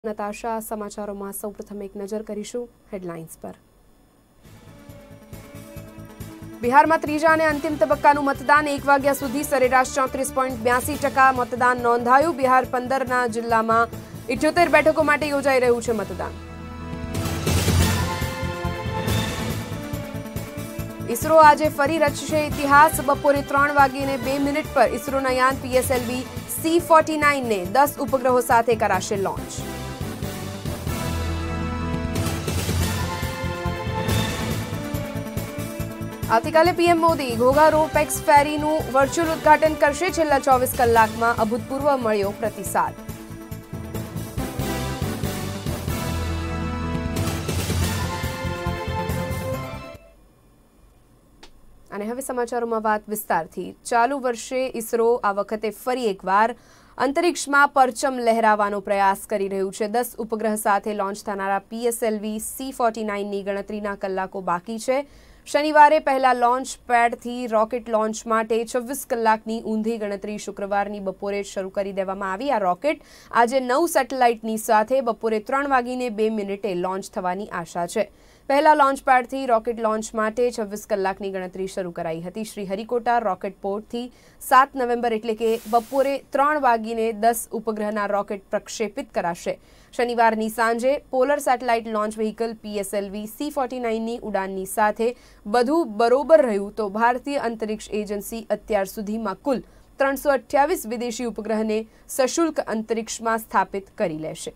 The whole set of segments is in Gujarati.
નતાશા સમાચારોમાં સૌપ્રથમ એક નજર કરીશું હેડલાઇન્સ પર। બિહારમાં ત્રીજા અને અંતિમ તબક્કાનું મતદાન 1 વાગ્યા સુધી સરેરાશ 34.82% મતદાન નોંધાયું। બિહાર 15ના જિલ્લામાં 78 બેઠકો માટે યોજાઈ રહ્યું છે મતદાન। ઇસરો આજે ફરી રચશે ઇતિહાસ। બપોરે 3 વાગીને 2 મિનિટ પર ઇસરોના યાન PSLV C-49 ને 10 ઉપગ્રહો સાથે કરાશે લોન્ચ। આવતીકાલે PM Modi Ghogha ro pax ફેરીનું વર્ચ્યુઅલ ઉદ્ઘાટન કરશે। છેલ્લા 24 કલાકમાં અભૂતપૂર્વ મળ્યો પ્રતિસાદ। અને હવે સમાચારોમાં વાત વિસ્તારથી। ચાલુ વર્ષે ઇસરો આ વખતે ફરી એકવાર અંતરિક્ષમાં પરચમ લહેરાવવાનો પ્રયાસ કરી રહ્યું છે। 10 ઉપગ્રહ સાથે લોન્ચ થનારા PSLV C-49ની ગણતરીના કલાકો બાકી છે। શનિવારે પહેલા લોન્ચ પેડથી રોકેટ લોન્ચ માટે 26 કલાકની ઊંધી ગણતરી શુક્રવારની બપોરે શરૂ કરી દેવામાં આવી। આ રોકેટ આજે 9 સેટેલાઇટની સાથે બપોરે 3 વાગીને 2 મિનિટે લોન્ચ થવાની આશા છે। પહેલા લોન્ચ પેડથી રોકેટ લોન્ચ માટે 26 કલાકની ગણતરી શરૂ કરાઈ હતી। શ્રીહરિકોટા રોકેટ પોર્ટથી 7 નવેમ્બર એટલે કે બપોરે 3 વાગીને 10 ઉપગ્રહના રોકેટ પ્રક્ષેપિત કરાશે। શનિવારની સાંજે polar satellite launch vehicle PSLV C-49ની ઉડાનની સાથે બધું બરોબર રહ્યું તો ભારતીય અંતરિક્ષ એજન્સી અત્યાર સુધીમાં કુલ 328 વિદેશી ઉપગ્રહને સશુલ્ક અંતરિક્ષમાં સ્થાપિત કરી લેશે।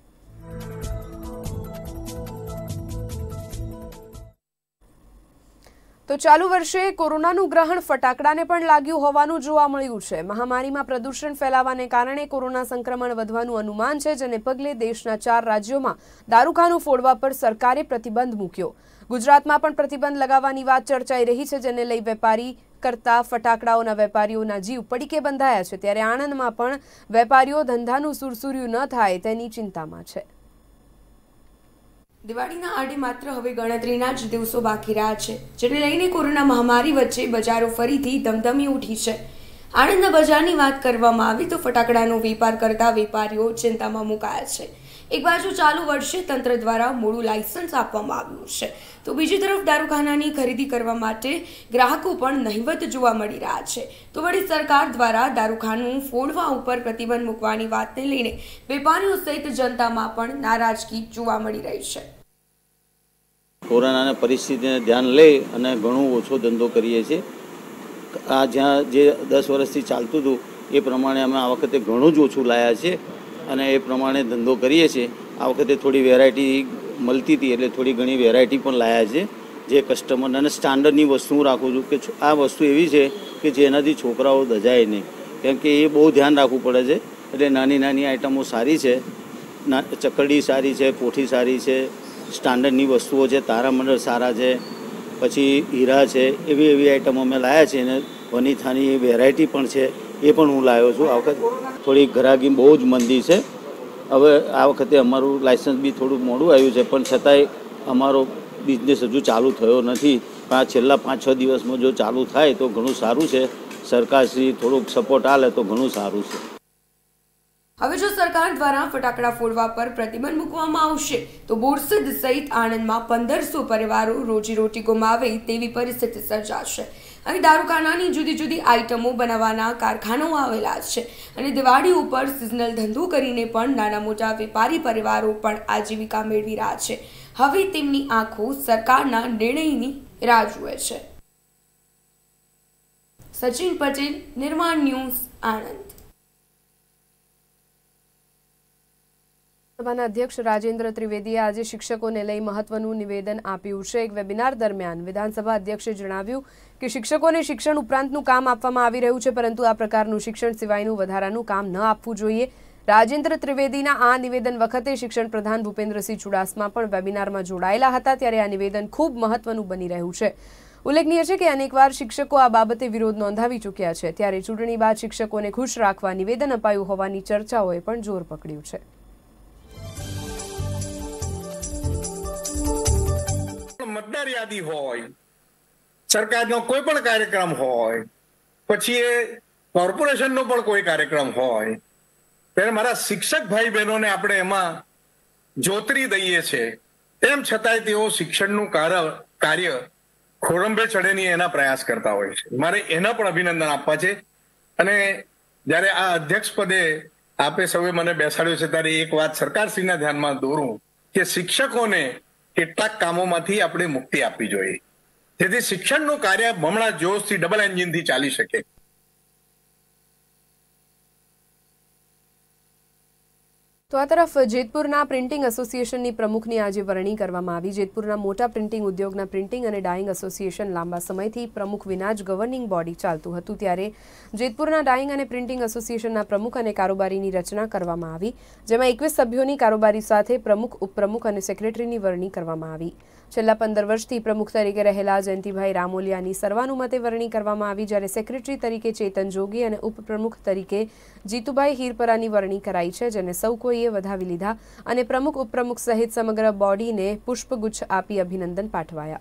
તો ચાલુ વર્ષે કોરોનાનું ગ્રહણ ફટાકડાને પણ લાગ્યું હોવાનું જોવા મળ્યું છે। મહામારીમાં પ્રદૂષણ ફેલાવાને કારણે કોરોના સંક્રમણ વધવાનું અનુમાન છે, જેને પગલે દેશના 4 રાજ્યોમાં દારૂખાનું ફોડવા પર સરકારે પ્રતિબંધ મૂક્યો। ગુજરાતમાં પણ પ્રતિબંધ લગાવવાની વાત ચર્ચાઈ રહી છે, જેને લઈ વેપારી કરતા ફટાકડાઓના વેપારીઓના જીવ પડીકે બંધાયા છે। ત્યારે આણંદમાં પણ વેપારીઓ ધંધાનું સુરસુર્યું ન થાય તેની ચિંતામાં છે। દિવાળીના આડે માત્ર હવે ગણતરીના જ દિવસો બાકી રહ્યા છે, જેને લઈને કોરોના મહામારી વચ્ચે બજારો ફરીથી ધમધમી ઉઠી છે। આણંદના બજારની વાત કરવામાં આવે તો ફટાકડાનો વેપાર કરતા વેપારીઓ ચિંતામાં મુકાયા છે। એક બાજુ ચાલુ વર્ષે તંત્ર દ્વારા મોડું લાયસન્સ આપવામાં આવ્યું છે, તો બીજી તરફ દારૂખાનાની ખરીદી કરવા માટે ગ્રાહકો પણ નહિવત જોવા મળી રહ્યા છે। તો વળી સરકાર દ્વારા દારૂખાનું ફોડવા ઉપર પ્રતિબંધ મૂકવાની વાતને લઈને વેપારીઓ સહિત જનતામાં પણ નારાજગી જોવા મળી રહી છે। કોરોનાની પરિસ્થિતિને ધ્યાન લઈ અને ઘણો ઓછો ધંધો કરીએ છીએ। આ જ્યાં જે 10 વર્ષથી ચાલતું હતું એ પ્રમાણે અમે આ વખતે ઘણું જ ઓછું લાયા છે અને એ પ્રમાણે ધંધો કરીએ છીએ। આ વખતે થોડી વેરાયટી મળતી હતી એટલે થોડી ઘણી વેરાયટી પણ લાયા છે, જે કસ્ટમર અને સ્ટાન્ડર્ડની વસ્તુ હું રાખું છું કે આ વસ્તુ એવી છે કે જેનાથી છોકરાઓ દજાય નહીં, કેમ કે એ બહુ ધ્યાન રાખવું પડે છે। એટલે નાની નાની આઇટમો સારી છે, ચકરડી સારી છે, પોઠી સારી છે, સ્ટાન્ડર્ડની વસ્તુઓ છે, તારામંડળ સારા છે, પછી હીરા છે, એવી એવી આઇટમો અમે લાવ્યા છે અને વનિથાની વેરાયટી પણ છે, એ પણ હું લાવ્યો છું। આ વખતે થોડી ગ્રાહકી બહુ જ મંદી છે। હવે આ વખતે અમારું લાયસન્સ બી થોડું મોડું આવ્યું છે, પણ છતાંય અમારો બિઝનેસ હજુ ચાલુ થયો નથી। પણ આ છેલ્લા 5-6 દિવસમાં જો ચાલુ થાય તો ઘણું સારું છે। સરકારશ્રી થોડુંક સપોર્ટ આપે તો ઘણું સારું છે। હવે જો સરકાર દ્વારા ફટાકડા ફોડવા પર પ્રતિબંધ મૂકવામાં આવશે તો બોરસદ સહિત આણંદમાં 1500 પરિવારો રોજીરોટી ગુમાવે તેવી પરિસ્થિતિ સર્જાશે। અહીં દારૂખાનાની જુદી જુદી આઇટમો બનાવવાના કારખાનાઓ આવેલા છે અને દિવાળી ઉપર સિઝનલ ધંધો કરીને પણ નાના મોટા વેપારી પરિવારો પણ આજીવિકા મેળવી રહ્યા છે। હવે તેમની આંખો સરકારના નિર્ણયની રાહ જુએ છે। સચિન પટેલ, નિર્માણ ન્યૂઝ, આણંદ। સભાના અધ્યક્ષ રાજેન્દ્ર ત્રિવેદીએ આજે શિક્ષકોને લઈ મહત્વનું નિવેદન આપ્યું છે। એક વેબિનાર દરમિયાન વિધાનસભા અધ્યક્ષે જણાવ્યું કે શિક્ષકોને શિક્ષણ ઉપરાંતનું કામ આપવામાં આવી રહ્યું છે, પરંતુ આ પ્રકારનું શિક્ષણ સિવાયનું વધારાનું કામ ન આપવું જોઈએ। રાજેન્દ્ર ત્રિવેદીના આ નિવેદન વખતે શિક્ષણ પ્રધાન ભૂપેન્દ્રસિંહ ચુડાસમા પણ વેબિનારમાં જોડાયેલા હતા, ત્યારે આ નિવેદન ખૂબ મહત્વનું બની રહ્યું છે। ઉલ્લેખનીય છે કે અનેકવાર શિક્ષકો આ બાબતે વિરોધ નોંધાવી ચૂક્યા છે, ત્યારે ચૂંટણી બાદ શિક્ષકોને ખુશ રાખવા નિવેદન અપાયું હોવાની ચર્ચાઓએ પણ જોર પકડ્યું છે। મતદાર યાદી હોય, સરકારનો કોઈ પણ કાર્યક્રમ હોય, પછી એ કોર્પોરેશનનો પણ કોઈ કાર્યક્રમ હોય, ત્યારે મારા શિક્ષક ભાઈ બહેનોને આપણે એમાં જોતરી દઈએ છે, તેમ છતાંય તેઓ શિક્ષણનું કાર્ય ખોરંભે ચડે નહીં એના પ્રયાસ કરતા હોય છે. મારે એના પણ અભિનંદન આપવા છે. અને જ્યારે આ અધ્યક્ષ પદે આપે સૌએ મને બેસાડ્યો છે ત્યારે એક વાત સરકારશ્રીના ધ્યાનમાં દોરું કે શિક્ષકોને કેટલાક કામોમાંથી આપણે મુક્તિ આપવી જોઈએ, જેથી શિક્ષણનું કાર્ય બમણા જોશથી ડબલ એન્જિનથી ચાલી શકે. તો આ તરફ જેતપુરના પ્રિન્ટિંગ એસોસિએશનની પ્રમુખની આજે વરણી કરવામાં આવી. જેતપુરના મોટા પ્રિન્ટિંગ ઉદ્યોગના પ્રિન્ટિંગ અને ડાઇંગ એસોસિએશન લાંબા સમયથી પ્રમુખ વિના જ ગવર્નિંગ બોડી ચાલતું હતું, ત્યારે જેતપુરના ડાઇંગ અને પ્રિન્ટિંગ એસોસિએશનના પ્રમુખ અને કારોબારીની રચના કરવામાં આવી, જેમાં 21 સભ્યોની કારોબારી સાથે પ્રમુખ, ઉપપ્રમુખ અને સેક્રેટરીની વરણી કરવામાં આવી. છેલ્લા 15 વર્ષથી પ્રમુખ તરીકે રહેલા જયંતિભાઈ રામોલિયાની સર્વાનુમતે વરણી કરવામાં આવી, જ્યારે સેક્રેટરી તરીકે ચેતન જોગી અને ઉપપ્રમુખ તરીકે જીતુભાઈ હીરપરાની વરણી કરાઈ છે, જેને સૌ કોઈએ વધાવી લીધા અને પ્રમુખ, ઉપપ્રમુખ સહિત સમગ્ર બોડીને પુષ્પગુચ્છ આપી અભિનંદન પાઠવાયા.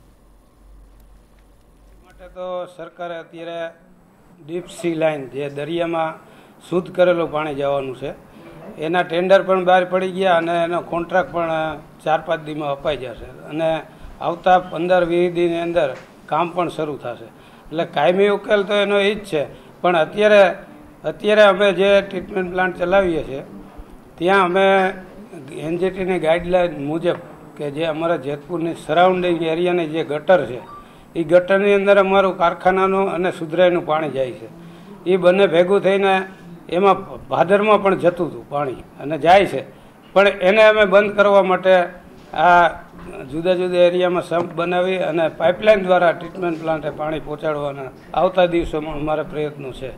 માટે તો સરકારે અત્યારે ડીપ સી લાઇન, જે દરિયામાં શુદ્ધ કરેલું પાણી જવાનું છે, એના ટેન્ડર પણ બહાર પડી ગયા અને એનો કોન્ટ્રાક્ટ પણ 4-5 દીમાં અપાઈ જશે અને આવતા 15-20 દીની અંદર કામ પણ શરૂ થશે. એટલે કાયમી ઉકેલ તો એનો એ જ છે. પણ અત્યારે અમે જે ટ્રીટમેન્ટ પ્લાન્ટ ચલાવીએ છીએ ત્યાં અમે એનજીટીની ગાઈડલાઇન મુજબ કે જે અમારા જેતપુરની સરાઉન્ડિંગ એરિયાની જે ગટર છે એ ગટરની અંદર અમારું કારખાનાનું અને સુધરાઈનું પાણી જાય છે. એ બંને ભેગું થઈને એમાં ભાદરમાં પણ જતું હતું પાણી અને જાય છે, પણ એને અમે બંધ કરવા માટે આ જુદા જુદા એરિયામાં સંપ બનાવી અને પાઇપલાઇન દ્વારા ટ્રીટમેન્ટ પ્લાન્ટે પાણી પહોંચાડવાના આવતા દિવસોમાં અમારા પ્રયત્નો છે.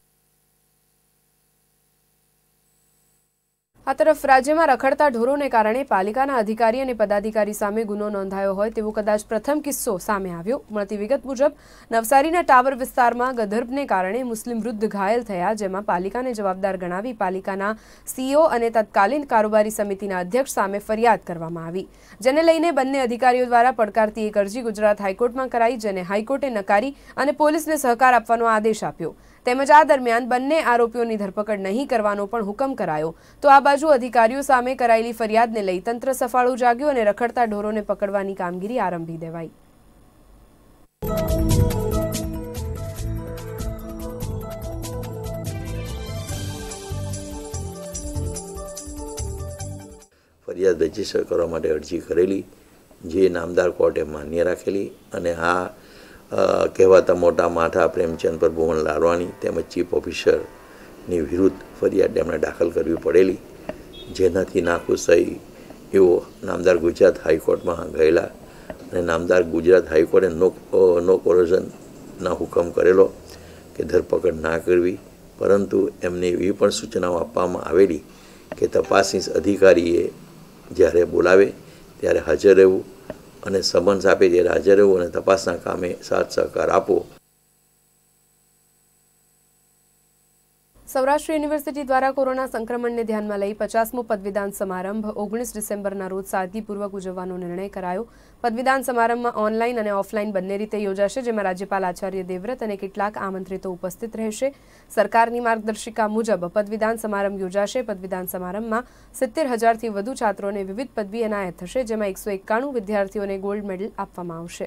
આ તરફ રાજ્યમાં રખડતા ઢોરોને કારણે પાલિકાના અધિકારી અને પદાધિકારી સામે ગુનો નોંધાયો હોય તેવો કદાચ પ્રથમ કિસ્સો સામે આવ્યો. મળતી વિગત મુજબ નવસારીના ટાવર વિસ્તારમાં ગધર્ભને કારણે મુસ્લિમ વૃદ્ધ ઘાયલ થયા, જેમાં પાલિકાને જવાબદાર ગણાવી પાલિકાના સીઓ અને તત્કાલીન કારોબારી સમિતિના અધ્યક્ષ સામે ફરિયાદ કરવામાં આવી, જેને લઈને બંને અધિકારીઓ દ્વારા પડકારતી એક અરજી ગુજરાત હાઈકોર્ટમાં કરાઈ, જેને હાઈકોર્ટે નકારી અને પોલીસને સહકાર આપવાનો આદેશ આપ્યો. તેમજ આ દરમિયાન બંને આરોપીઓની ધરપકડ નહીં કરવાનો પણ હુકમ કરાયો. તો આ બાજુ અધિકારીઓ સામે કરાયેલી ફરિયાદને લઈ તંત્ર સફાળું જાગ્યું અને રખડતા ઢોરોને પકડવાની કામગીરી આરંભી દેવાઈ. ફરિયાદ રજીસ્ટર કરવા માટે અરજી કરેલી, જે નામદાર કોર્ટે માન્ય રાખેલી અને આ કહેવાતા મોટા માથા પ્રેમચંદ પ્રભુવન લાલવાણી તેમજ ચીફ ઓફિસરની વિરુદ્ધ ફરિયાદ એમણે દાખલ કરવી પડેલી, જેનાથી નાખુશ થઈ એવો નામદાર ગુજરાત હાઈકોર્ટમાં ગયેલા અને નામદાર ગુજરાત હાઈકોર્ટે નો કોરોઝનના હુકમ કરેલો કે ધરપકડ ના કરવી, પરંતુ એમને એવી પણ સૂચનાઓ આપવામાં આવેલી કે તપાસનીશ અધિકારીએ જ્યારે બોલાવે ત્યારે હાજર રહેવું અને સમન્સ આપે ત્યારે હાજર રહેવું અને તપાસના કામે સાથ સહકાર આપો. સૌરાષ્ટ્ર યુનિવર્સિટી દ્વારા કોરોના સંક્રમણને ધ્યાનમાં લઈ 50મો પદવીદાન સમારંભ 19 ડિસેમ્બરના રોજ સાદગીપૂર્વક ઉજવવાનો નિર્ણય કરાયો. પદવીદાન સમારંભમાં ઓનલાઈન અને ઓફલાઈન બંને રીતે યોજાશે, જેમાં રાજ્યપાલ આચાર્ય દેવવ્રત અને કેટલાક આમંત્રિતો ઉપસ્થિત રહેશે. સરકારની માર્ગદર્શિકા મુજબ પદવીદાન સમારંભ યોજાશે. પદવીદાન સમારંભમાં 70,000થી વધુ છાત્રોને વિવિધ પદવી એનાયત થશે, જેમાં 191 વિદ્યાર્થીઓને ગોલ્ડ મેડલ આપવામાં આવશે.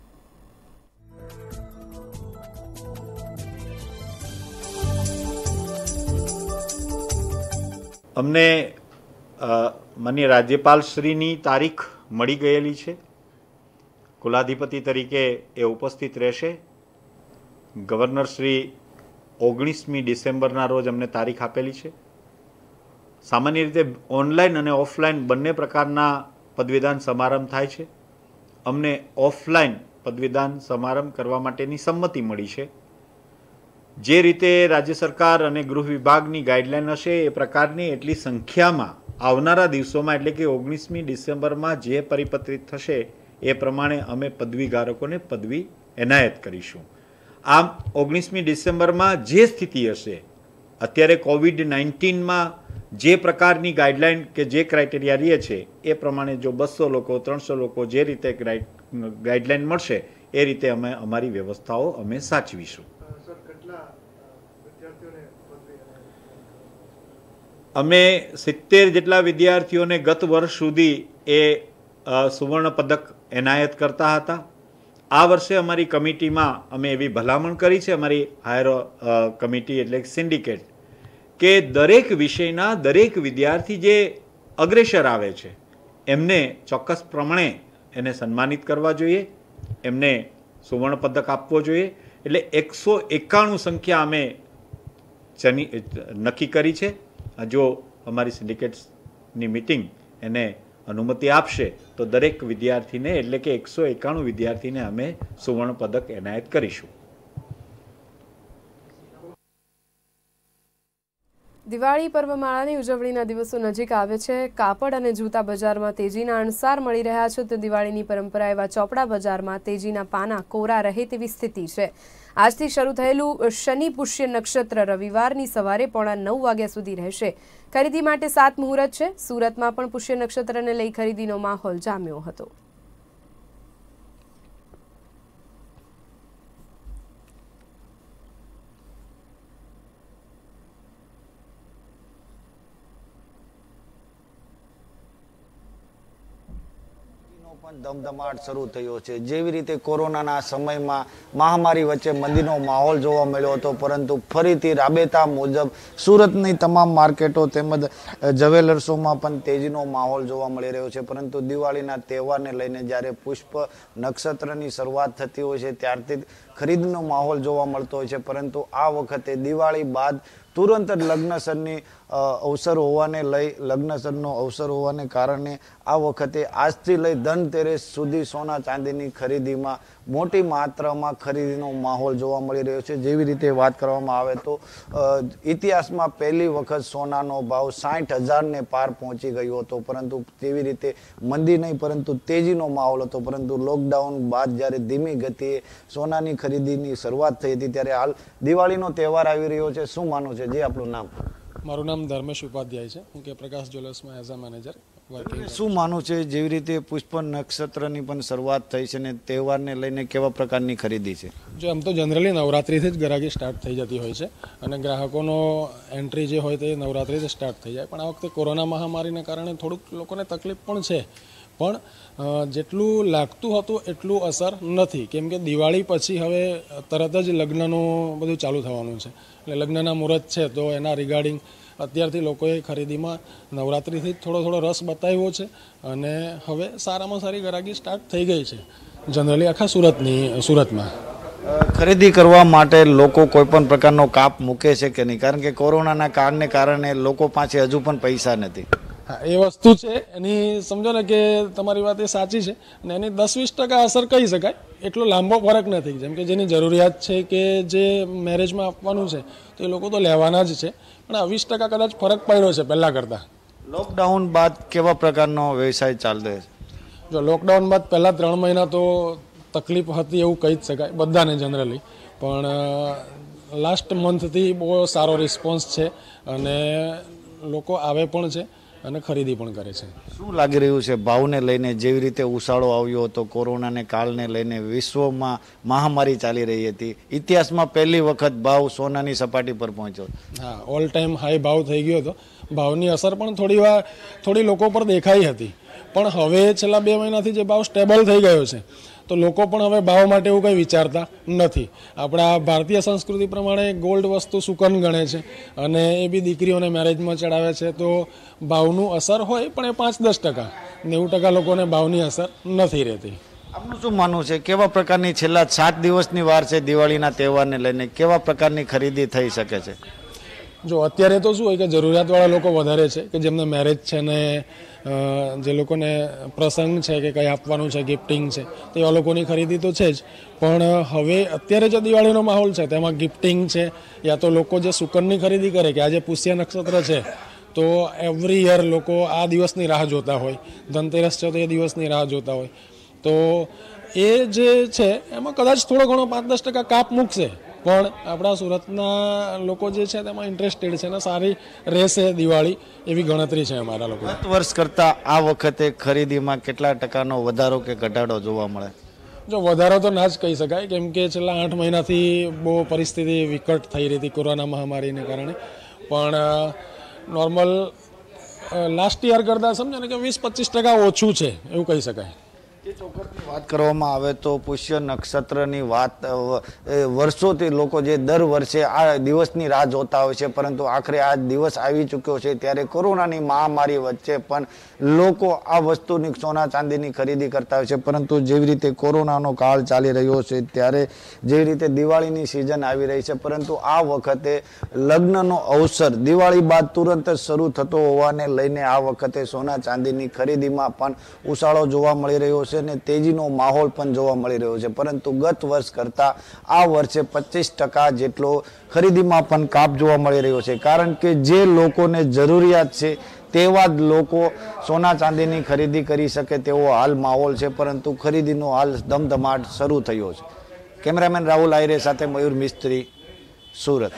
અમને માનનીય રાજ્યપાલશ્રીની તારીખ મળી ગયેલી છે. કુલાધિપતિ તરીકે એ ઉપસ્થિત રહેશે. ગવર્નરશ્રી 19મી ડિસેમ્બરના રોજ અમને તારીખ આપેલી છે. સામાન્ય રીતે ઓનલાઈન અને ઓફલાઈન બંને પ્રકારના પદવીદાન સમારંભ થાય છે. અમને ઓફલાઈન પદવીદાન સમારંભ કરવા માટેની સંમતિ મળી છે. જે રીતે રાજ્ય સરકાર અને ગૃહ વિભાગની ગાઈડલાઈન હશે એ પ્રકારની એટલી સંખ્યામાં આવનારા દિવસોમાં એટલે કે 19મી ડિસેમ્બરમાં જે પરિપત્રિત થશે એ પ્રમાણે અમે પદવીધારકોને પદવી એનાયત કરીશું. આમ 19મી ડિસેમ્બરમાં જે સ્થિતિ હશે, અત્યારે કોવિડ-19માં જે પ્રકારની ગાઈડલાઈન કે જે ક્રાઇટેરિયા રહે છે એ પ્રમાણે જો 200 લોકો 300 લોકો જે રીતે ગાઈડલાઈન મળશે એ રીતે અમે અમારી વ્યવસ્થાઓ અમે સાચવીશું. અમે 70 જેટલા વિદ્યાર્થીઓને ગત વર્ષ સુધી એ સુવર્ણ પદક એનાયત કરતા હતા. આ વર્ષે અમારી કમિટીમાં અમે એવી ભલામણ કરી છે, અમારી હાયર કમિટી એટલે સિન્ડિકેટ, કે દરેક વિષયના દરેક વિદ્યાર્થી જે અગ્રેસર આવે છે એમને ચોક્કસ પ્રમાણે એને સન્માનિત કરવા જોઈએ, એમને સુવર્ણ પદક આપવો જોઈએ. એટલે 191 સંખ્યા અમે નક્કી કરી છે. જો અમારી સિન્ડિકેટ્સની મિટિંગ એને અનુમતિ આપશે તો દરેક વિદ્યાર્થીને એટલે કે 191 વિદ્યાર્થીને અમે સુવર્ણ પદક એનાયત કરીશું. દિવાળી પર્વમાળાની ઉજવણીના દિવસો નજીક આવે છે. કાપડ અને જૂતા બજારમાં તેજીના અણસાર મળી રહ્યા છે. તો દિવાળીની પરંપરા એવા ચોપડા બજારમાં તેજીના પાના કોરા રહે તેવી સ્થિતિ છે. આજથી શરૂ થયેલું શનિ પુષ્ય નક્ષત્ર રવિવારની સવારે 9:30 વાગ્યા સુધી રહેશે. ખરીદી માટે 7 મુહૂર્ત છે. સુરતમાં પણ પુષ્ય નક્ષત્રને લઈ ખરીદીનો માહોલ જામ્યો હતો. ધમધમાટ શરૂ થયો છે. જેવી રીતે કોરોનાના સમયમાં મહામારી વચ્ચે મંદીનો માહોલ જોવા મળ્યો હતો, પરંતુ ફરીથી રાબેતા મુજબ સુરતની તમામ માર્કેટો તેમજ જ્વેલર્સોમાં પણ તેજીનો માહોલ જોવા મળી રહ્યો છે. પરંતુ દિવાળીના તહેવારને લઈને જ્યારે પુષ્પ નક્ષત્રની શરૂઆત થતી હોય છે ત્યારથી ખરીદનો માહોલ જોવા મળતો હોય છે. પરંતુ આ વખતે દિવાળી બાદ તુરંત જ લગ્નસરની અવસર હોવાને કારણે આ વખતે આજથી લઈ ધનતેરસ સુધી સોના ચાંદીની ખરીદીમાં મોટી માત્રામાં ખરીદીનો માહોલ જોવા મળી રહ્યો છે. જેવી રીતે વાત કરવામાં આવે તો ઇતિહાસમાં પહેલી વખત સોનાનો ભાવ 60,000ને પાર પહોંચી ગયો હતો. પરંતુ તેવી રીતે મંદી નહીં પરંતુ તેજીનો માહોલ હતો. પરંતુ લોકડાઉન બાદ જ્યારે ધીમી ગતિએ સોનાની ખરીદીની શરૂઆત થઈ હતી ત્યારે હાલ દિવાળીનો તહેવાર આવી રહ્યો છે. શું માનવું છે? જે આપણું નામ? મારું નામ ધર્મેશ ઉપાધ્યાય છે. હું કે પ્રકાશ જ્વેલર્સમાં એઝ અ મેનેજર વર્કિંગ. શું માનવું છે જેવી રીતે પુષ્પ નક્ષત્રની પણ શરૂઆત થઈ છે ને તહેવારને લઈને કેવા પ્રકારની ખરીદી છે? જો એમ તો જનરલી નવરાત્રિથી જ ગ્રાહકી સ્ટાર્ટ થઈ જતી હોય છે અને ગ્રાહકોનો એન્ટ્રી જે હોય તે નવરાત્રિથી સ્ટાર્ટ થઈ જાય. પણ આ વખતે કોરોના મહામારીને કારણે થોડુંક લોકોને તકલીફ પણ છે. પણ જેટલું લાગતું હતું એટલું અસર નથી, કેમ કે દિવાળી પછી હવે તરત જ લગ્નનું બધું ચાલુ થવાનું છે. એટલે લગ્નના મુહૂર્ત છે તો એના રિગાર્ડિંગ અત્યારથી લોકોએ ખરીદીમાં નવરાત્રિથી થોડો રસ બતાવ્યો છે અને હવે સારામાં સારી ગ્રાહકી સ્ટાર્ટ થઈ ગઈ છે જનરલી આખા સુરતમાં. ખરીદી કરવા માટે લોકો કોઈ પણ પ્રકારનો કાપ મૂકે છે કે નહીં? કારણ કે કોરોનાના કારણે લોકો પાસે હજુ પણ પૈસા નથી. હા, એ વસ્તુ છે એની સમજો ને કે તમારી વાત એ સાચી છે અને એની 10-20% અસર કહી શકાય. એટલો લાંબો ફરક નથી. જેમ કે જેની જરૂરિયાત છે કે જે મેરેજમાં આપવાનું છે તો એ લોકો તો લેવાના જ છે, પણ 20% કદાચ ફરક પડ્યો છે પહેલાં કરતાં. લોકડાઉન બાદ કેવા પ્રકારનો વ્યવસાય ચાલતો છે? જો લોકડાઉન બાદ પહેલાં 3 મહિના તો તકલીફ હતી એવું કહી જ શકાય બધાને જનરલી, પણ લાસ્ટ મંથથી બહુ સારો રિસ્પોન્સ છે અને લોકો આવે પણ છે અને ખરીદી પણ કરે છે. શું લાગી રહ્યું છે ભાવને લઈને? જેવી રીતે ઉછાળો આવ્યો હતો કોરોનાને કાળને લઈને, વિશ્વમાં મહામારી ચાલી રહી હતી, ઇતિહાસમાં પહેલી વખત ભાવ સોનાની સપાટી પર પહોંચ્યો. હા, ઓલ ટાઈમ હાઈ ભાવ થઈ ગયો હતો. ભાવની અસર પણ થોડી લોકો પર દેખાઈ હતી, પણ હવે છેલ્લા 2 મહિનાથી જે ભાવ સ્ટેબલ થઈ ગયો છે તો લોકો પણ હવે ભાવ માટે એવું કંઈ વિચારતા નથી. આપણા ભારતીય સંસ્કૃતિ પ્રમાણે ગોલ્ડ વસ્તુ સુકન ગણે છે અને એ બી દીકરીઓને મેરેજમાં ચડાવે છે, તો ભાવનું અસર હોય પણ એ 5-10%, 90% લોકોને ભાવની અસર નથી રહેતી. આપનું શું માનવું છે? કેવા પ્રકારની છેલ્લા 7 દિવસની વાર છે દિવાળીના તહેવારને લઈને, કેવા પ્રકારની ખરીદી થઈ શકે છે? જો અત્યારે તો શું હોય કે જરૂરિયાતવાળા લોકો વધારે છે, કે જેમને મેરેજ છે ને જે લોકોને પ્રસંગ છે કે કંઈ આપવાનું છે, ગિફ્ટિંગ છે, તો એવા લોકોની ખરીદી તો છે જ. પણ હવે અત્યારે જે દિવાળીનો માહોલ છે તેમાં ગિફ્ટિંગ છે યા તો લોકો જે સુકનની ખરીદી કરે કે આજે પુષ્ય નક્ષત્ર છે તો એવરી યર લોકો આ દિવસની રાહ જોતા હોય, ધનતેરસ છે તો એ દિવસની રાહ જોતા હોય, તો એ જે છે એમાં કદાચ થોડો ઘણો 5-10% કાપ મૂકશે. પણ આપણા સુરતના લોકો જે છે તેમાં ઇન્ટરેસ્ટેડ છે અને સારી રહેશે દિવાળી એવી ગણતરી છે અમારા લોકો. ગત વર્ષ કરતાં આ વખતે ખરીદીમાં કેટલા ટકાનો વધારો કે ઘટાડો જોવા મળે? જો વધારો તો ના જ કહી શકાય, કેમ કે છેલ્લા 8 મહિનાથી બહુ પરિસ્થિતિ વિકટ થઈ રહી હતી કોરોના મહામારીને કારણે. પણ નોર્મલ લાસ્ટ યર કરતાં સમજો ને કે 20-25% ઓછું છે એવું કહી શકાય. વાત કરવામાં આવે તો પુષ્ય નક્ષત્રની વાત વર્ષોથી લોકો જે દર વર્ષે આ દિવસની રાહ જોતા હોય છે, પરંતુ આખરે આ દિવસ આવી ચૂક્યો છે. ત્યારે કોરોનાની મહામારી વચ્ચે પણ લોકો આ વસ્તુની સોના ચાંદીની ખરીદી કરતા હોય છે, પરંતુ જેવી રીતે કોરોનાનો કાળ ચાલી રહ્યો છે ત્યારે જેવી રીતે દિવાળીની સિઝન આવી રહી છે, પરંતુ આ વખતે લગ્નનો અવસર દિવાળી બાદ તુરંત જ શરૂ થતો હોવાને લઈને આ વખતે સોના ચાંદીની ખરીદીમાં પણ ઉછાળો જોવા મળી રહ્યો છે અને તેજીનો માહોલ પણ જોવા મળી રહ્યો છે. પરંતુ ગત વર્ષ કરતાં આ વર્ષે 25% જેટલો ખરીદીમાં પણ કાપ જોવા મળી રહ્યો છે, કારણ કે જે લોકોને જરૂરિયાત છે તેવા જ લોકો સોના ચાંદીની ખરીદી કરી શકે તેવો હાલ માહોલ છે, પરંતુ ખરીદીનો હાલ ધમધમાટ શરૂ થયો છે. કેમેરામેન રાહુલ આયરે સાથે મયુર મિસ્ત્રી, સુરત.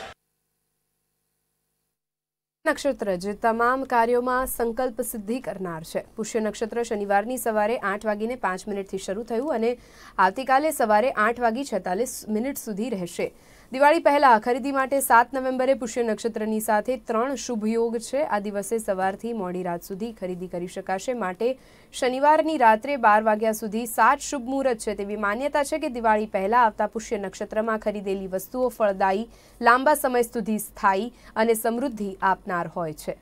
નક્ષત્ર જે તમામ કાર્યોમાં સંકલ્પ સિદ્ધિ કરનાર છે. પુષ્ય નક્ષત્ર શનિવારની સવારે 8:05 શરૂ થયું અને આવતીકાલે સવારે 8:46 સુધી રહેશે. દિવાળી પહેલા ખરીદી માટે 7 નવેમ્બરે પુષ્ય નક્ષત્રની સાથે 3 શુભ યોગ છે. આ દિવસે સવારથી મોડી રાત સુધી ખરીદી કરી શકાશે, માટે શનિવારની રાત્રે 12 વાગ્યા સુધી 7 શુભ મુહૂર્ત છે. તેવી માન્યતા છે કે દિવાળી પહેલા આવતા પુષ્ય નક્ષત્રમાં ખરીદેલી વસ્તુઓ ફળદાયી, લાંબા સમય સુધી સ્થાયી અને સમૃદ્ધિ આપનાર હોય છે.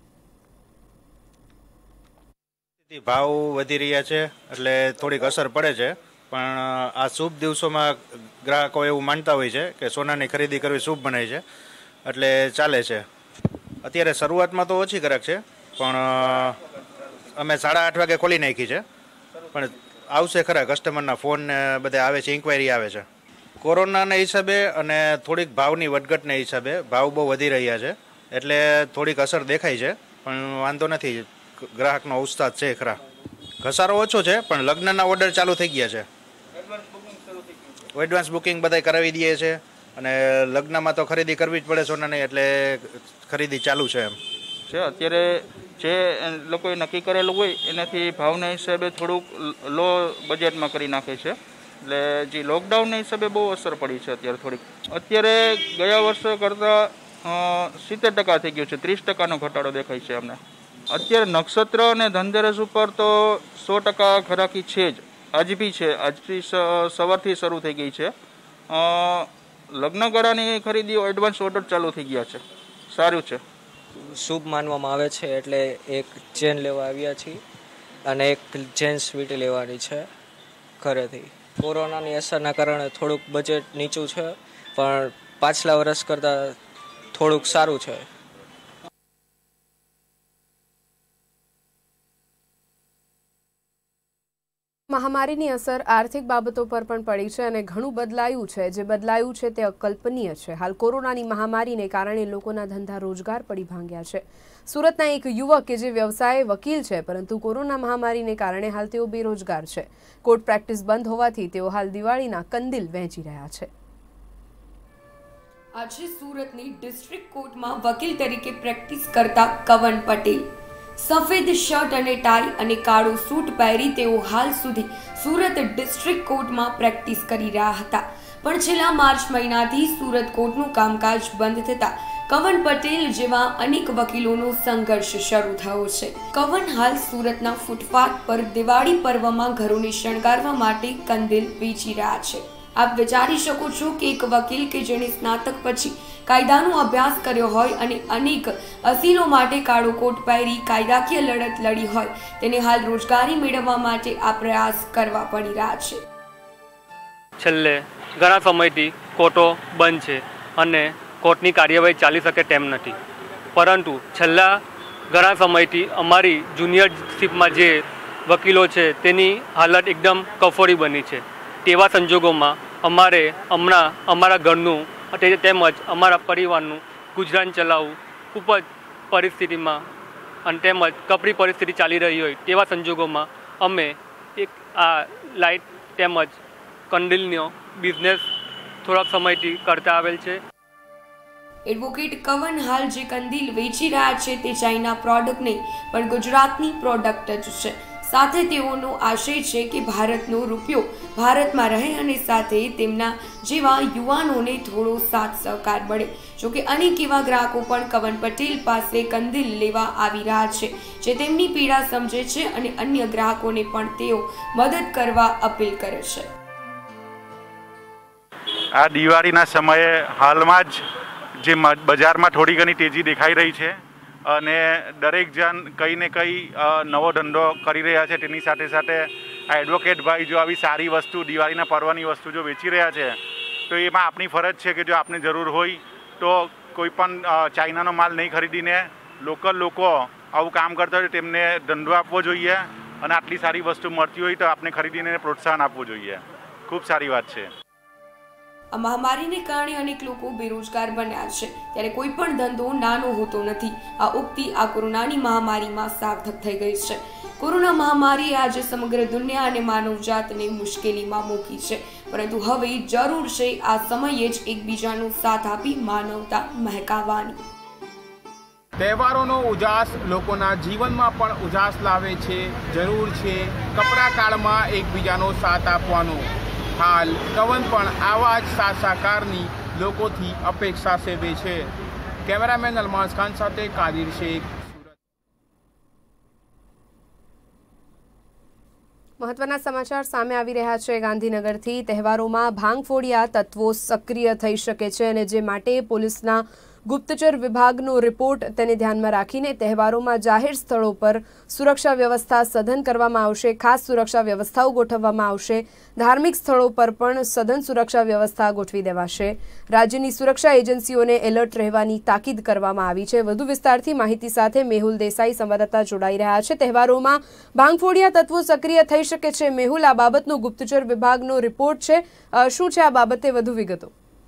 ભાવ વધી રહ્યા છે એટલે થોડીક અસર પડે છે, પણ આ શુભ દિવસોમાં ગ્રાહકો એવું માનતા હોય છે કે સોનાની ખરીદી કરવી શુભ મનાય છે, એટલે ચાલે છે. અત્યારે શરૂઆતમાં તો ઓછી ગ્રાહક છે, પણ અમે 8:30 વાગે ખોલી નાખી છે, પણ આવશે ખરા. કસ્ટમરના ફોન ને બધે આવે છે, ઇન્ક્વાયરી આવે છે. કોરોનાના હિસાબે અને થોડીક ભાવની વધઘટના હિસાબે ભાવ બહુ વધી રહ્યા છે, એટલે થોડીક અસર દેખાય છે, પણ વાંધો નથી. ગ્રાહકનો ઉત્સાહ છે ખરા. ઘસારો ઓછો છે, પણ લગ્નના ઓર્ડર ચાલુ થઈ ગયા છે. એડવાન્સ બુકિંગ બધા કરાવી દઈએ છે, અને લગ્નમાં તો ખરીદી કરવી જ પડે સોનાની, એટલે ખરીદી ચાલુ છે એમ છે. અત્યારે જે લોકોએ નક્કી કરેલું હોય એનાથી ભાવના હિસાબે થોડુંક લો બજેટમાં કરી નાખે છે, એટલે જે લોકડાઉનના હિસાબે બહુ અસર પડી છે અત્યારે થોડીક. અત્યારે ગયા વર્ષ કરતાં 70% થઈ ગયું છે, 30%નો ઘટાડો દેખાય છે અમને. અત્યારે નક્ષત્ર અને ધનતેરસ ઉપર તો 100% ઘરાકી છે જ. આજ બી છે, આજથી સવારથી શરૂ થઈ ગઈ છે. લગ્નગાળાની ખરીદીઓ એડવાન્સ ઓર્ડર ચાલુ થઈ ગયા છે. સારું છે, શુભ માનવામાં આવે છે, એટલે એક ચેન લેવા આવ્યા છીએ અને એક ચેન સ્વીટ લેવાની છે ઘરેથી. કોરોનાની અસરના કારણે થોડુંક બજેટ નીચું છે, પણ પાછલા વર્ષ કરતાં થોડુંક સારું છે. મહામારીની અસર આર્થિક બાબતો પર પણ પડી છે અને ઘણું બદલાયું છે. જે બદલાયું છે તે અકલ્પનીય છે. હાલ કોરોનાની મહામારીને કારણે લોકોના ધંધા રોજગાર પડી ભાંગ્યા છે. સુરતના એક યુવક કે જે વ્યવસાય વકીલ છે, પરંતુ કોરોના મહામારીને કારણે હાલ તેઓ બેરોજગાર છે. કોર્ટ પ્રેક્ટિસ બંધ હોવાથી તેઓ હાલ દિવાળીના કંદીલ વહેંચી રહ્યા છે. આજે સુરતની ડિસ્ટ્રિક્ટ કોર્ટમાં વકીલ તરીકે પ્રેક્ટિસ કરતા કવન પટેલ સફેદ શર્ટ અને ટાઈ અને કાળો સૂટ પહેરી તેઓ હાલ સુધી સુરત ડિસ્ટ્રિક્ટ કોર્ટમાં પ્રેક્ટિસ કરી રહ્યા હતા, પણ છેલ્લા માર્ચ મહિનાથી સુરત કોર્ટનું કામકાજ બંધ થતા કવન પટેલ જેવા અનેક વકીલોનો સંઘર્ષ શરૂ થયો છે. કવન હાલ સુરતના ફૂટપાથ પર દિવાળી પર્વમાં ઘરોને શણગારવા માટે કંદીલ વેચી રહ્યા છે. આપ વિચારી શકો છો કે એક વકીલ કે જેણે સ્નાતક પછી કાયદાનો અભ્યાસ કર્યો હોય અને અનેક અસીલો માટે કાળો કોટ પહેરી કાયદાકીય લડત લડી હોય, તેને હાલ રોજગારી મેળવવા માટે આ પ્રયાસ કરવા પડી રહ્યા છે. છેલ્લે ઘણા સમયથી કોર્ટો બંધ છે અને કોર્ટની કાર્યવાહી ચાલી શકે તેમ નથી, પરંતુ છેલ્લા ઘણા સમયથી અમારી જુનિયરશીપમાં જે વકીલો છે તેની હાલત એકદમ કફોડી બની છે. તેવા સંજોગોમાં અમારે હમણાં અમારા ઘરનું તેમજ અમારા પરિવારનું ગુજરાન ચલાવવું ખૂબ જ પરિસ્થિતિમાં અને તેમજ કપરી પરિસ્થિતિ ચાલી રહી હોય તેવા સંજોગોમાં અમે એક આ લાઇટ તેમજ કંદીલનો બિઝનેસ થોડાક સમયથી કરતા આવેલ છે. એડવોકેટ કવન હાલ જે કંદીલ વેચી રહ્યા છે તે ચાઇના પ્રોડક્ટ નહીં પણ ગુજરાતની પ્રોડક્ટ જ છે. સાથે તેઓનો આશય છે કે ભારતનો રૂપિયો ભારતમાં રહે અને સાથે તેમના જેવા યુવાનોને થોડો સાથ સહકાર મળે। જોકે અનેક એવા ગ્રાહકો પણ કવન પટેલ પાસે કંદીલ લેવા આવી રહ્યા છે, જે તેમની પીડા સમજે છે અને અન્ય ગ્રાહકોને પણ તેઓ મદદ કરવા અપીલ કરે છે। આ દિવાળીના સમયે હાલમાં જ જે બજારમાં થોડી ઘણી તેજી દેખાઈ રહી છે અને દરેક જણ કંઈ ને કંઈ નવો ધંધો કરી રહ્યા છે, તેની સાથે સાથે આ એડવોકેટ ભાઈ જો આવી સારી વસ્તુ દિવાળીના પર્વની વસ્તુ જો વેચી રહ્યા છે તો એમાં આપણી ફરજ છે કે જો આપને જરૂર હોય તો કોઈ પણ ચાઇનાનો માલ નહીં ખરીદીને લોકલ લોકો આવું કામ કરતા હોય તેમને ધંધો આપવો જોઈએ અને આટલી સારી વસ્તુ મળતી હોય તો આપણે ખરીદીને પ્રોત્સાહન આપવું જોઈએ। ખૂબ સારી વાત છે। આ મહામારીને કારણે અનેક લોકો બેરોજગાર બન્યા છે, ત્યારે કોઈ પણ ધંધો નાનો હોતો નથી। આ ઉક્તિ આ કોરોનાની મહામારીમાં સાર્થક થઈ ગઈ છે। કોરોના મહામારીએ આજે સમગ્ર દુનિયા અને માનવજાતને મુશ્કેલીમાં મૂકી છે, પરંતુ હવે જરૂર છે આ સમયે જ એકબીજાનો સાથ આપી માનવતા મહેકાવવાની। તહેવારોનો ઉજાસ લોકોના જીવનમાં પણ ઉજાસ લાવે છે। જરૂર છે કપરા કાળમાં એકબીજાનો સાથ આપવાનો। હાલ કવન પણ આવા જ સાથ સહકારની લોકોથી અપેક્ષા સેવે છે। કેમેરામેન અલમાઝ ખાન સાથે કાદિર શેખ। મહત્વના સમાચાર સામે આવી રહ્યા છે ગાંધીનગરથી। તહેવારોમાં ભાંગફોડિયા તત્વો સક્રિય થઈ શકે છે અને જે માટે પોલીસના ગુપ્તચર વિભાગનો રિપોર્ટ તેને ધ્યાનમાં રાખીને તહેવારોમાં જાહેર સ્થળો પર સુરક્ષા વ્યવસ્થા સઘન કરવામાં આવશે। ખાસ સુરક્ષા વ્યવસ્થાઓ ગોઠવવામાં આવશે। ધાર્મિક સ્થળો પર પણ સઘન સુરક્ષા વ્યવસ્થા ગોઠવી દેવાશે। રાજ્યની સુરક્ષા એજન્સીઓને એલર્ટ રહેવાની તાકીદ કરવામાં આવી છે। વધુ વિસ્તારથી માહિતી સાથે મેહુલ દેસાઈ સંવાદદાતા જોડાઈ રહ્યા છે। તહેવારોમાં ભાંગફોડિયા તત્વો સક્રિય થઈ શકે છે। મેહુલ, આ બાબતનો ગુપ્તચર વિભાગનો રિપોર્ટ છે, શું છે આ બાબતે વધુ વિગતો?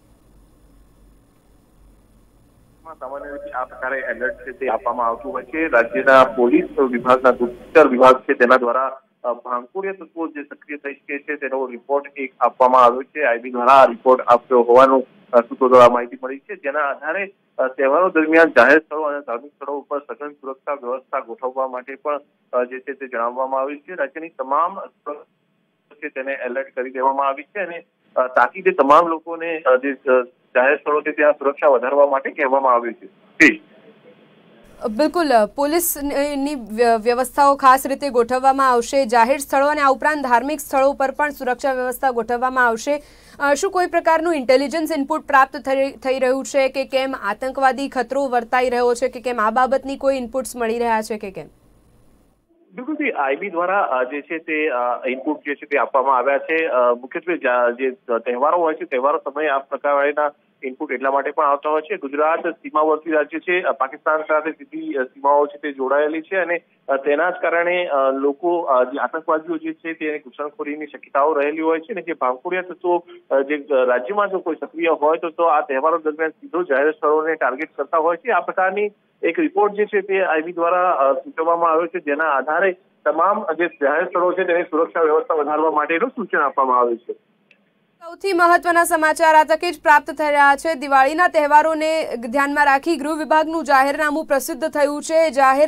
સામાન્ય રીતે આ પ્રકારે એલર્ટ છે તે આપવામાં આવતું હોય છે। રાજ્યના પોલીસ વિભાગના ગુપ્તચર વિભાગ છે તેના દ્વારા ભાંગફોડિયા તત્વો જે સક્રિય થઈ શકે છે તેનો રિપોર્ટ એક આપવામાં આવ્યો છે। આઈબી દ્વારા આ રિપોર્ટ આપ્યો હોવાનું સૂત્રો દ્વારા માહિતી મળી છે, જેના આધારે તહેવારો દરમિયાન જાહેર સ્થળો અને ધાર્મિક સ્થળો ઉપર સઘન સુરક્ષા વ્યવસ્થા ગોઠવવા માટે પણ જે છે તે જણાવવામાં આવ્યું છે। રાજ્યની તમામ છે તેને એલર્ટ કરી દેવામાં આવી છે અને તાકીદે તમામ લોકોને જે જાહેર સ્થળો છે ત્યાં સુરક્ષા વધારવા માટે કહેવામાં આવ્યું છે। બિલકુલ, પોલીસની વ્યવસ્થાઓ ખાસ રીતે ગોઠવવામાં આવશે જાહેર સ્થળો અને આ ઉપરાંત ધાર્મિક સ્થળો પર પણ સુરક્ષા વ્યવસ્થા ગોઠવવામાં આવશે। શું કોઈ પ્રકારનું ઇન્ટેલિજન્સ ઇનપુટ પ્રાપ્ત થઈ રહ્યું છે કે કેમ? આતંકવાદી ખતરો વર્તાઈ રહ્યો છે કે કેમ? આ બાબતની કોઈ ઇનપુટ્સ મળી રહ્યા છે કે કેમ? બિલકુલ, આઈબી દ્વારા જે છે તે ઇનપુટ જે છે તે આપવામાં આવ્યા છે। મુખ્યત્વે જે તહેવારો હોય છે તહેવારો સમયે આ પ્રકારના ઇનપુટ એટલા માટે પણ આવતા હોય છે। ગુજરાત સીમાવર્તી રાજ્ય છે, પાકિસ્તાન સાથે સીધી સીમાઓ છે તે જોડાયેલી છે અને તેના જ કારણે લોકો જે આતંકવાદીઓ જે છે તે ઘૂસણખોરીની શક્યતાઓ રહેલી હોય છે અને જે ભાંગફોડિયા તત્વો જે રાજ્યમાં જો કોઈ સક્રિય હોય તો આ તહેવારો દરમિયાન સીધો જાહેર સ્થળોને ટાર્ગેટ કરતા હોય છે। આ પ્રકારની એક રિપોર્ટ જે છે તે આઈબી દ્વારા સૂચવવામાં આવ્યો છે, જેના આધારે તમામ જે જાહેર સ્થળો છે તેની સુરક્ષા વ્યવસ્થા વધારવા માટેનું સૂચન આપવામાં આવ્યું છે। સૌથી મહત્વના સમાચાર આ તકે જ પ્રાપ્ત થઈ રહ્યા છે। દિવાળીના તહેવારોને ધ્યાનમાં રાખી ગૃહ વિભાગનું જાહેરનામું પ્રસિદ્ધ થયું છે।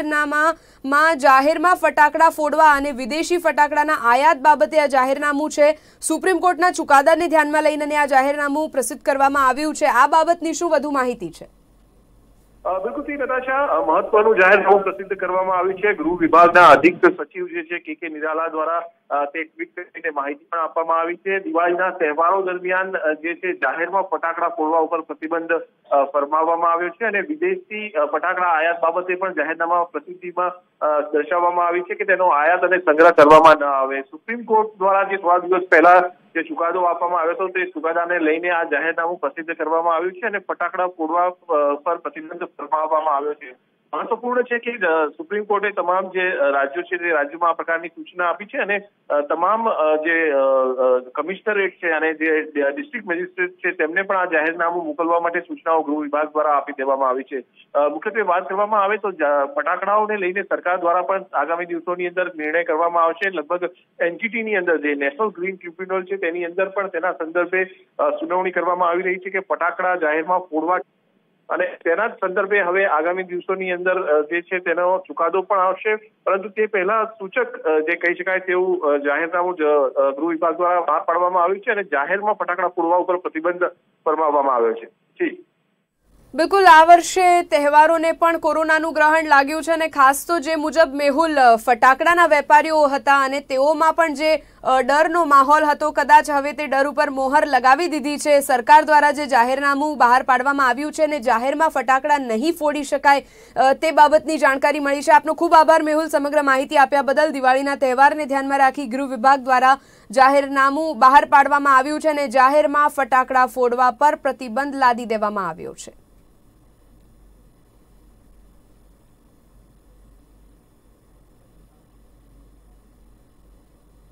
જાહેરમાં ફટાકડા ફોડવા અને વિદેશી ફટાકડાના આયાત બાબતે આ જાહેરનામું છે। સુપ્રીમ કોર્ટના ચુકાદાને ધ્યાનમાં લઈને આ જાહેરનામું પ્રસિદ્ધ કરવામાં આવ્યું છે। આ બાબતની શું વધુ માહિતી છે? બિલકુલ નતાશા, મહત્વનું જાહેરનામું પ્રસિદ્ધ કરવામાં આવ્યું છે। ગૃહ વિભાગના અધિક સચિવ જે છે કે નિરાલા દ્વારા તે ટ્વીટ કરીને માહિતી પણ આપવામાં આવી છે। દિવાળીના તહેવારો દરમિયાન જે છે જાહેરમાં ફટાકડા ફોડવા ઉપર પ્રતિબંધ ફરમાવવામાં આવ્યો છે અને વિદેશથી ફટાકડા આયાત બાબતે પણ જાહેરનામા પ્રસિદ્ધિમાં દર્શાવવામાં આવી છે કે તેનો આયાત અને સંગ્રહ કરવામાં ન આવે। સુપ્રીમ કોર્ટ દ્વારા જે થોડા દિવસ પહેલા જે ચુકાદો આપવામાં આવ્યો હતો તે ચુકાદાને લઈને આ જાહેરનામું પ્રસિદ્ધ કરવામાં આવ્યું છે અને ફટાકડા ફોડવા પર પ્રતિબંધ ફરમાવવામાં આવ્યો છે। મહત્વપૂર્ણ છે કે સુપ્રીમ કોર્ટે તમામ જે રાજ્યો છે તે રાજ્યોમાં આ પ્રકારની સૂચના આપી છે અને તમામ જે કમિશનરેટ છે અને જે ડિસ્ટ્રિક્ટ મેજિસ્ટ્રેટ છે તેમને પણ આ જાહેરનામું મોકલવા માટે સૂચનાઓ ગૃહ વિભાગ દ્વારા આપી દેવામાં આવી છે। મુખ્યત્વે વાત કરવામાં આવે તો ફટાકડાઓને લઈને સરકાર દ્વારા પણ આગામી દિવસોની અંદર નિર્ણય કરવામાં આવશે। લગભગ એનજીટીની અંદર જે નેશનલ ગ્રીન ટ્રિબ્યુનલ છે તેની અંદર પણ તેના સંદર્ભે સુનાવણી કરવામાં આવી રહી છે કે ફટાકડા જાહેરમાં ફોડવા અને તેના જ સંદર્ભે હવે આગામી દિવસોની અંદર જે છે તેનો ચુકાદો પણ આવશે, પરંતુ તે પહેલા સૂચક જે કહી શકાય તેવું જાહેરનામું ગૃહ વિભાગ દ્વારા બહાર પાડવામાં આવ્યું છે અને જાહેરમાં ફટાકડા ફોડવા ઉપર પ્રતિબંધ ફરમાવવામાં આવ્યો છે. જી બિલકુલ, આ વર્ષે તહેવારોને પણ કોરોનાનું ગ્રહણ લાગ્યું છે અને ખાસ તો જે મુજબ મેહુલ ફટાકડાના વેપારીઓ હતા અને તેઓમાં પણ જે ડરનો માહોલ હતો, કદાચ હવે તે ડર ઉપર મોહર લગાવી દીધી છે. સરકાર દ્વારા જે જાહેરનામું બહાર પાડવામાં આવ્યું છે અને જાહેરમાં ફટાકડા નહીં ફોડી શકાય તે બાબતની જાણકારી મળી છે. આપનો ખૂબ આભાર મેહુલ, સમગ્ર માહિતી આપ્યા બદલ. દિવાળીના તહેવારને ધ્યાનમાં રાખી ગૃહ વિભાગ દ્વારા જાહેરનામું બહાર પાડવામાં આવ્યું છે અને જાહેરમાં ફટાકડા ફોડવા પર પ્રતિબંધ લાદી દેવામાં આવ્યો છે.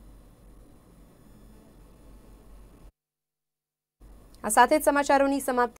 આ સાથે જ સમાચારોની સમાપ્તિ.